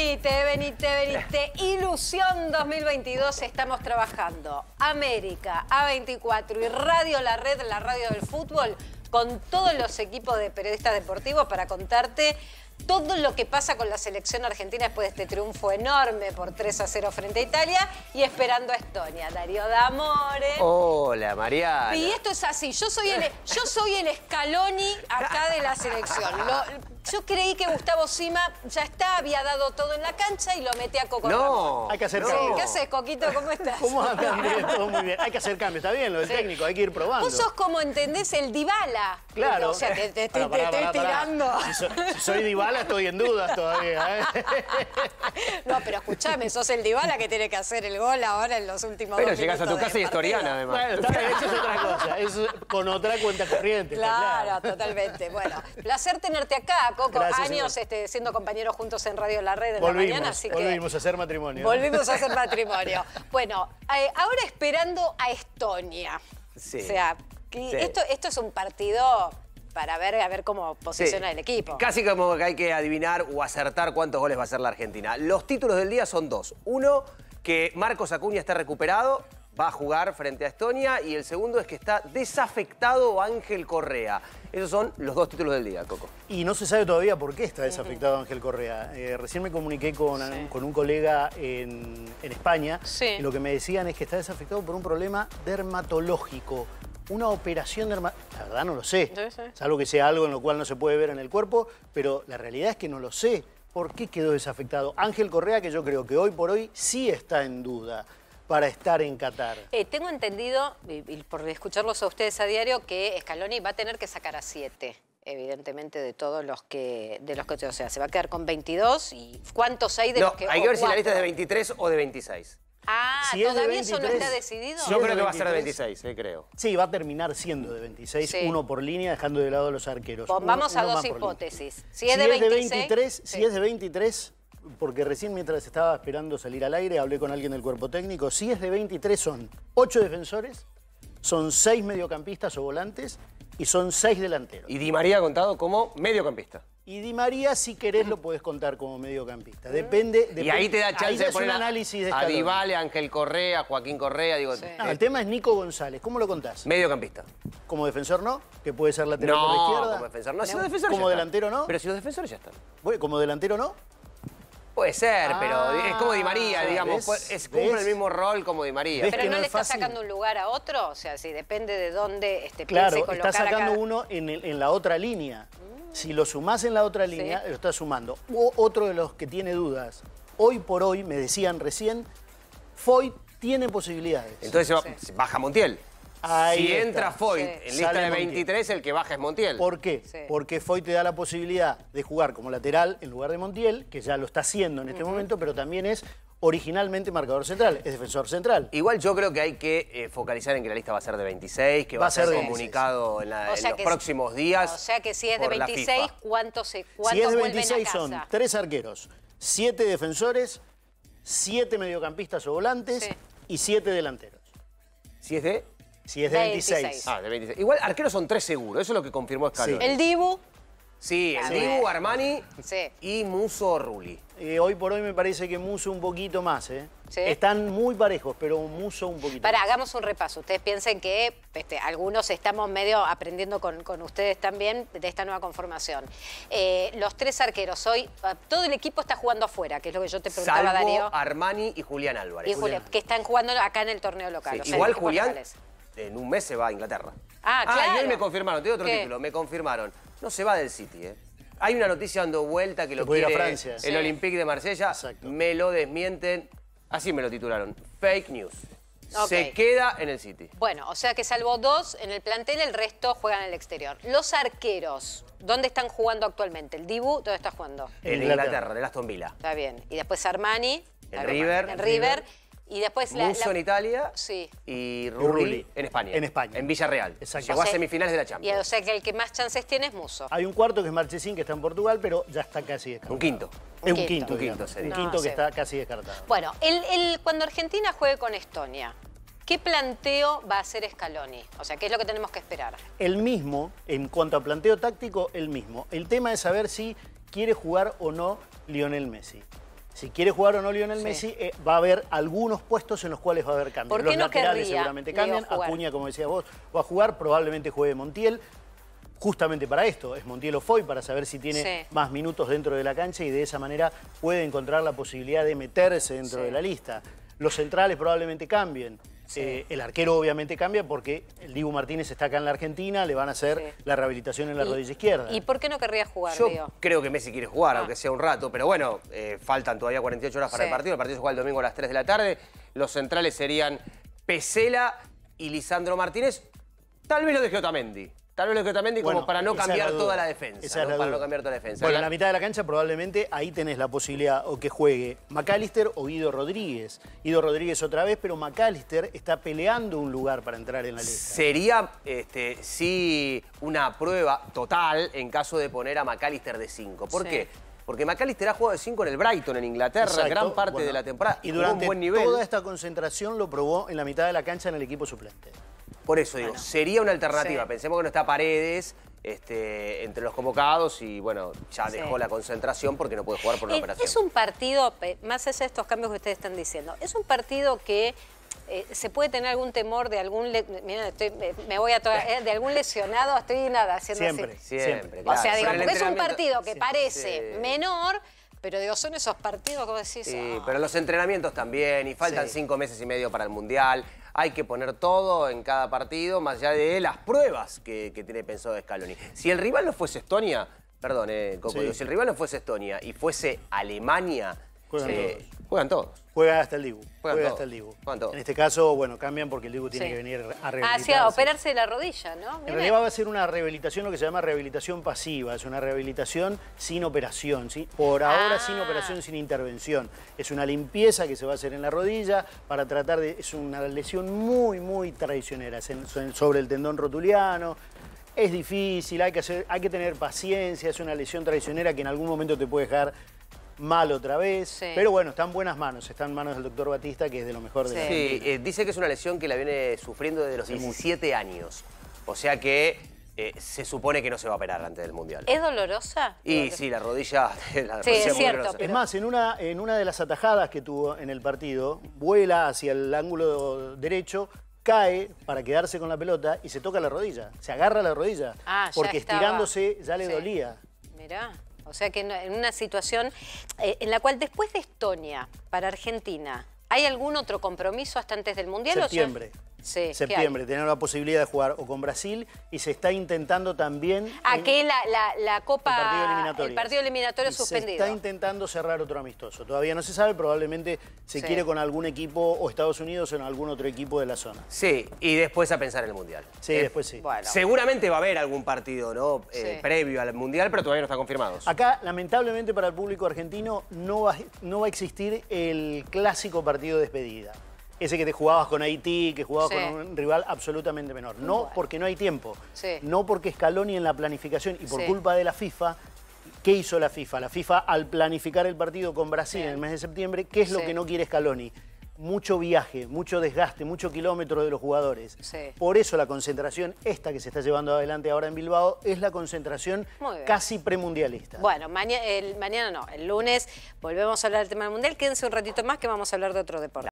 venite. Ilusión 2022, estamos trabajando. América, A24 y Radio La Red, la radio del fútbol, con todos los equipos de periodistas deportivos para contarte todo lo que pasa con la selección argentina después de este triunfo enorme por 3-0 frente a Italia y esperando a Estonia. Darío D'Amore. Hola, Mariana. Y esto es así, yo soy el Scaloni acá de la selección. Yo creí que Gustavo Sima ya había dado todo en la cancha y lo metí a Coco No, Ramón. hay que hacer Sí, cambios. ¿qué haces, Coquito? ¿Cómo estás? ¿Cómo andas, Andrés? Todo muy bien. Hay que hacer cambios, está bien, lo del técnico, hay que ir probando. Vos sos como, ¿entendés? El Dybala. Claro. O sea, te estoy Pará. tirando. Si soy Dybala, estoy en dudas todavía, ¿eh? No, pero escuchame, sos el Dybala que tiene que hacer el gol ahora en los últimos Pero 2 llegas a tu minutos casa y del es Toriana, partido. además. Bueno, está bien, eso es otra cosa. Eso es con otra cuenta corriente. está Claro, totalmente. Bueno, placer tenerte acá, Coco. Gracias, Años siendo compañeros juntos en Radio La Red en la mañana, así que Volvimos a hacer matrimonio. volvimos a hacer matrimonio. Bueno, ahora esperando a Estonia. Sí. O sea, Sí. esto es un partido para a ver cómo posiciona Sí. el equipo. Casi como que hay que adivinar o acertar cuántos goles va a hacer la Argentina. Los títulos del día son dos. Uno, que Marcos Acuña está recuperado, va a jugar frente a Estonia. Y el segundo es que está desafectado Ángel Correa. Esos son los dos títulos del día, Coco. Y no se sabe todavía por qué está desafectado Ángel Correa. Recién me comuniqué con un colega en España. Sí. Y lo que me decían es que está desafectado por un problema dermatológico. Una operación dermatológica. La verdad no lo sé. Sí. Salvo que sea algo en lo cual no se puede ver en el cuerpo. Pero la realidad es que no lo sé. ¿Por qué quedó desafectado? Ángel Correa, que yo creo que hoy por hoy sí está en duda para estar en Qatar. Tengo entendido, y por escucharlos a ustedes a diario, que Scaloni va a tener que sacar a 7, evidentemente, de todos los que... O sea, se va a quedar con 22. ¿Y cuántos hay de los que...? Hay que ver si la cuatro? lista es de 23 o de 26. Ah, Si es de ¿todavía eso no 23, está decidido? si Yo es creo de que va a ser de 23, 26, creo. Sí, va a terminar siendo de 26, Sí. uno por línea, dejando de lado a los arqueros. Vamos a Uno dos más por línea. hipótesis. Si es de 26... si sí. es de 23, porque recién mientras estaba esperando salir al aire, hablé con alguien del cuerpo técnico, si es de 23 son 8 defensores, son 6 mediocampistas o volantes y son 6 delanteros. Y Di María contado como mediocampista. Y Di María, si querés, lo podés contar como mediocampista. Depende. Y ahí te da ahí chance ya de es poner un análisis de a Scaloni. Dybala, Ángel Correa, Joaquín Correa, digo, Sí. El tema es Nico González. ¿Cómo lo contás? mediocampista. Como defensor no, que puede ser lateral por la No, izquierda. como defensor no. Si los defensores Como ya están. delantero no. Pero si los defensores ya están. Bueno, como delantero no. Puede ser, pero es como Di María, ¿ves? digamos. Cumple ¿Ves? el mismo rol como Di María. ¿Ves? Pero que no no le es está fácil. sacando un lugar a otro, o sea, si depende de dónde Claro, piense colocar está sacando a cada... uno en la otra línea. Si lo sumás en la otra línea, lo está sumando. Otro de los que tiene dudas, hoy por hoy, me decían recién, Foyt tiene posibilidades. Entonces baja Montiel. Ahí Si está. entra Foyt Sí. en lista Sale de Montiel. 23, el que baja es Montiel. ¿Por qué? Sí. Porque Foyt te da la posibilidad de jugar como lateral en lugar de Montiel, que ya lo está haciendo en este momento, pero también es originalmente marcador central, es defensor central. Igual yo creo que hay que focalizar en que la lista va a ser de 26, que va a ser de comunicado en O los sea que próximos días. O sea que si es de por la 26, FIFA. ¿cuántos Si es de vuelven 26 a son casa? 3 arqueros, 7 defensores, 7 mediocampistas o volantes Sí. y 7 delanteros. Si es de... Si es de 26. Ah, de 26. Igual arqueros son 3 seguros, eso es lo que confirmó Scaloni. El Dibu, Sí, el Sí. Dibu, Armani sí. y Musso Rulli. Hoy por hoy me parece que Musso un poquito más, ¿eh? Sí. Están muy parejos, pero Musso un poquito Para, más. hagamos un repaso. Ustedes piensen que algunos estamos medio aprendiendo con ustedes también de esta nueva conformación. Los 3 arqueros hoy, todo el equipo está jugando afuera, que es lo que yo te preguntaba, Salvo Darío. Armani y Julián Álvarez. Y Julián, que están jugando acá en el torneo local. Sí, o sea, igual equipos Julián locales. en un mes se va a Inglaterra. Ah, claro. Y hoy me confirmaron, te doy otro ¿Qué? título, me confirmaron. No se va del City, ¿eh? Hay una noticia dando vuelta que lo puede ir a quiere Francia. el Sí. Olympique de Marsella. Exacto. Me lo desmienten. Así me lo titularon. Fake news. Ok. Se queda en el City. Bueno, o sea que salvo 2 en el plantel, el resto juegan en el exterior. Los arqueros, ¿dónde están jugando actualmente? ¿El Dibu dónde está jugando? En Inglaterra, del Aston Villa. Está bien. Y después Armani. En River. En River. Y después Musso en Italia Sí. y Rulli Rulli en España. en España. En Villarreal. Exacto. Llegó O a sea, semifinales de la Y Champions. o sea que el que más chances tiene es Musso. Hay un cuarto que es Marchesín, que está en Portugal, pero ya está casi descartado. Un quinto. Es Un un quinto. quinto, Un quinto digamos. sería. Un quinto No, que sí. está casi descartado. Bueno, cuando Argentina juegue con Estonia, ¿qué planteo va a hacer Scaloni? O sea, ¿qué es lo que tenemos que esperar? El mismo, en cuanto a planteo táctico, el mismo. El tema es saber si quiere jugar o no Lionel Messi. Si quiere jugar o no Lionel Messi, va a haber algunos puestos en los cuales va a haber cambios. ¿Por qué Los no laterales querría seguramente cambian. Leo jugar? Acuña, como decías vos, va a jugar. Probablemente juegue Montiel. Justamente para esto, es Montiel o Foy, para saber si tiene más minutos dentro de la cancha y de esa manera puede encontrar la posibilidad de meterse dentro de la lista. Los centrales probablemente cambien. El arquero obviamente cambia porque el Dibu Martínez está acá en la Argentina, le van a hacer la rehabilitación en la rodilla izquierda. ¿Y por qué no querría jugar, Yo Leo? creo que Messi quiere jugar, aunque sea un rato, pero bueno, faltan todavía 48 horas para el partido se juega el domingo a las 3 de la tarde, los centrales serían Pesela y Lisandro Martínez, tal vez lo de Otamendi. Tal vez lo de Otamendi como para no cambiar toda la defensa. Para no cambiar toda la defensa. Bueno, en la mitad de la cancha probablemente ahí tenés la posibilidad o que juegue McAllister o Guido Rodríguez. Guido Rodríguez otra vez, pero McAllister está peleando un lugar para entrar en la lista. Sería, sí, una prueba total en caso de poner a McAllister de 5. ¿Por qué? Porque McAllister ha jugado de 5 en el Brighton, en Inglaterra, gran parte de la temporada. Y durante un buen nivel. toda esta concentración lo probó en la mitad de la cancha en el equipo suplente. Por eso digo, sería una alternativa. Pensemos que no está Paredes entre los convocados y bueno, ya dejó la concentración porque no puede jugar por una operación. Es un partido, más allá de estos cambios que ustedes están diciendo, es un partido que se puede tener algún temor de algún de algún lesionado, estoy haciendo siempre. Claro. O sea, digo, porque es un partido que parece menor, pero digo, son esos partidos que vos decís... Sí, pero los entrenamientos también, y faltan 5 meses y medio para el Mundial. Hay que poner todo en cada partido, más allá de las pruebas que tiene pensado Scaloni. Si el rival no fuese Estonia, perdón, Coco, si el rival no fuese Estonia y fuese Alemania, juegan todos. Juega hasta el Dibu. Juegan hasta el Dibu. todos. En este caso, bueno, cambian porque el Dibu tiene que venir a rehabilitarse. Hacia operarse de la rodilla, ¿no? En realidad va a ser una rehabilitación, lo que se llama rehabilitación pasiva. Es una rehabilitación sin operación, ¿sí? Por ahora sin operación, sin intervención. Es una limpieza que se va a hacer en la rodilla para tratar de... Es una lesión muy, muy traicionera. Es sobre el tendón rotuliano. Es difícil, hay que tener paciencia. Es una lesión traicionera que en algún momento te puede dejar mal otra vez, pero bueno, está en buenas manos, está en manos del doctor Batista, que es de lo mejor de la vida. Dice que es una lesión que la viene sufriendo desde los 17 años, o sea que se supone que no se va a operar antes del Mundial. ¿Es dolorosa? Y sí, la rodilla... es cierto. Es más, en una de las atajadas que tuvo en el partido, vuela hacia el ángulo derecho, cae para quedarse con la pelota y se toca la rodilla, se agarra la rodilla, porque estirándose ya le dolía. Mirá. O sea que en una situación en la cual después de Estonia, para Argentina, ¿hay algún otro compromiso hasta antes del Mundial? Septiembre. Septiembre, tener la posibilidad de jugar o con Brasil y se está intentando también... que la Copa... El partido eliminatorio suspendido. Se está intentando cerrar otro amistoso. Todavía no se sabe, probablemente se quiere con algún equipo o Estados Unidos o en algún otro equipo de la zona. Sí, y después a pensar en el Mundial. Sí, después sí. Bueno. Seguramente va a haber algún partido, ¿no? Previo al Mundial, pero todavía no están confirmados. Acá, lamentablemente para el público argentino, no va a existir el clásico partido de despedida. Ese que te jugabas con Haití, que jugabas con un rival absolutamente menor. No porque no hay tiempo, no porque Scaloni en la planificación y por culpa de la FIFA. ¿Qué hizo la FIFA? La FIFA al planificar el partido con Brasil en el mes de septiembre, ¿qué es lo que no quiere Scaloni? Mucho viaje, mucho desgaste, mucho kilómetro de los jugadores. Por eso la concentración esta que se está llevando adelante ahora en Bilbao es la concentración casi premundialista. Bueno, mañana no, el lunes volvemos a hablar del tema del Mundial. Quédense un ratito más que vamos a hablar de otro deporte.